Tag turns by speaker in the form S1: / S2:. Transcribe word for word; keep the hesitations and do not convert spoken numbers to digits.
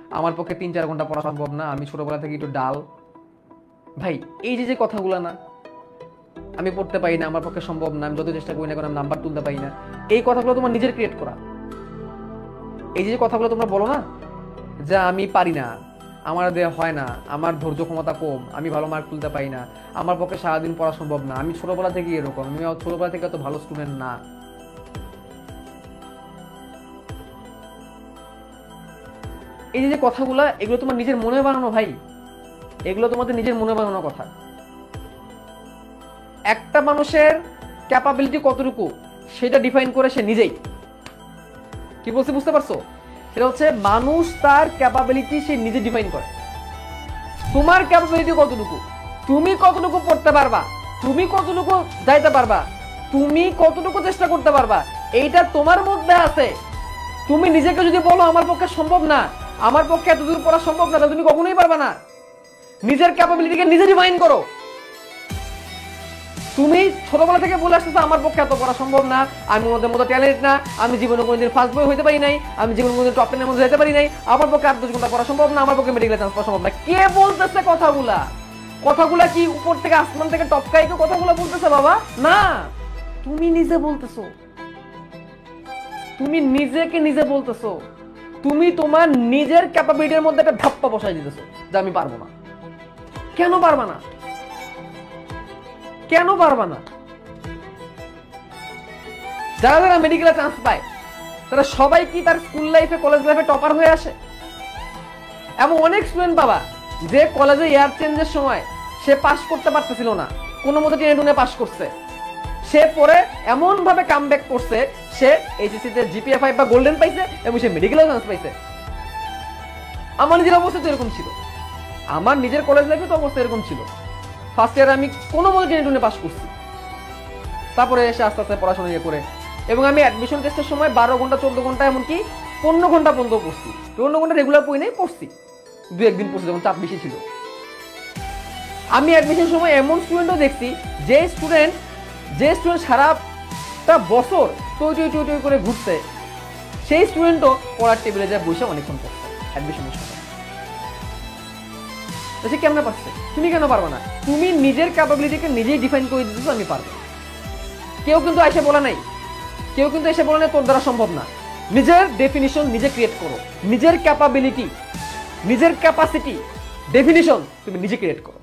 S1: আমার পক্ষে তিন চার ঘন্টা পড়া সম্ভব না, আমি ছোটবেলা থেকে একটু ডাল। ভাই এই যে যে কথাগুলো না, আমি পড়তে পারি না, আমার পক্ষে সম্ভব না, আমি যত চেষ্টা করি না কেন নাম্বার তুলতে পারি না, এই কথাগুলো তোমার নিজের ক্রিয়েট করা। এই যে কথাগুলো তোমরা বলো না যে আমি পারি না, আমার দেয়া হয় না, আমার ধৈর্য ক্ষমতা কম, আমি ভালো মার্ক তুলতে পারি না, আমার পক্ষে সারাদিন পড়া সম্ভব না, আমি ছোটবেলা থেকে এরকম, আমি ছোটবেলা থেকে এত ভালো স্টুডেন্ট না। এই যে কথাগুলো, এগুলো তোমার নিজের মনে বানানো ভাই, এগুলো তোমাদের নিজের মনে বানানো কথা। একটা মানুষের ক্যাপাবিলিটি কতটুকু সেটা ডিফাইন করে সে নিজেই। কি বলছে বুঝতে পারছো? সেটা হচ্ছে মানুষ তার ক্যাপাবিলিটি সে নিজে ডিফাইন করে। তোমার ক্যাপাবিলিটি কতটুকু, তুমি কতটুকু পড়তে পারবা, তুমি কতটুকু যাইতে পারবা, তুমি কতটুকু চেষ্টা করতে পারবা, এইটা তোমার মধ্যে আছে। তুমি নিজেকে যদি বলো আমার পক্ষে সম্ভব না, আমার পক্ষে এত দূর পড়া সম্ভব না, তাহলে তুমি কখনোই পারবা না। নিজের ক্যাপাবিলিটিকে নিজে ডিফাইন করো। তুমি ছোটবেলা থেকে বলে আসতেছো আমার পক্ষে এত পড়া সম্ভব না, আমি ওদের মতো ট্যালেন্ট না, আমি জীবনে কোনোদিন ফার্স্ট বয় হইতে পারি নাই, আমি জীবনে কোনোদিন টপ টেনের মধ্যে যেতে পারি নাই, আমার পক্ষে আট দশ ঘন্টা পড়া সম্ভব না, আমার পক্ষে মেডিকেল চান্স পাওয়া সম্ভব না। কে বলতেছে কথাগুলা? কথাগুলা কি উপর থেকে আসমান থেকে টপকাই কেউ কথাগুলা বলতেছে বাবা? না, তুমি নিজে বলতেছো, তুমি নিজেকে নিজে বলতেছো। তুমি তোমার নিজের ক্যাপাবিলিটির মধ্যে একটা ধাপ্পা বসাই দিতেছো যে আমি পারবো না। কেন পারবা না? কেন পারবা না? যারা যারা মেডিকেলে চান্স পায় তারা সবাই কি তার স্কুল লাইফে কলেজ লাইফে টপার হয়ে আসে? এমন অনেক স্টুডেন্ট বাবা যে কলেজে ইয়ার চেঞ্জের সময় সে পাস করতে পারতেছিল না, কোনো মতো টেনে টুনে পাস করছে, সে পরে এমন ভাবে কামব্যাক করছে, সে এইচএসসি তে জিপিএ ফাইভ বা গোল্ডেন পাইছে এবং সে মেডিকেলে চান্স পাইছে। আমার নিজের অবস্থা তো এরকম ছিল, আমার নিজের কলেজ লাইফে তো অবস্থা এরকম ছিল। ফার্স্ট ইয়ারে আমি কোনো মতো টেনে টুনে পাস করছি, তারপরে এসে আস্তে আস্তে পড়াশোনা ইয়ে করে, এবং আমি অ্যাডমিশন টেস্টের সময় বারো ঘন্টা চোদ্দ ঘন্টা এমনকি পনেরো ঘন্টা পর্যন্ত পড়ছি। পনেরো ঘন্টা রেগুলার পড়ি নাই, পড়ছি দু একদিন পড়ছি যখন চাপ বেশি ছিল। আমি অ্যাডমিশন সময় এমন স্টুডেন্টও দেখছি যে স্টুডেন্ট যে স্টুডেন্ট সারাটা বছর টই টই টই টই করে ঘুরছে, সেই স্টুডেন্টও পড়ার টেবিলে যায় বসে অনেকক্ষণ পড়ছে অ্যাডমিশনের সময়। সে কেমন পারছে? তুমি কেন পারবে না? তুমি নিজের ক্যাপাবিলিটিকে নিজেই ডিফাইন করে দিতেছো আমি পারবো। কেউ কিন্তু এসে বলা নাই, কেউ কিন্তু এসে বলা নাই তোর দ্বারা সম্ভব না। নিজের ডেফিনিশন নিজে ক্রিয়েট করো, নিজের ক্যাপাবিলিটি, নিজের ক্যাপাসিটি ডেফিনিশন তুমি নিজে ক্রিয়েট করো।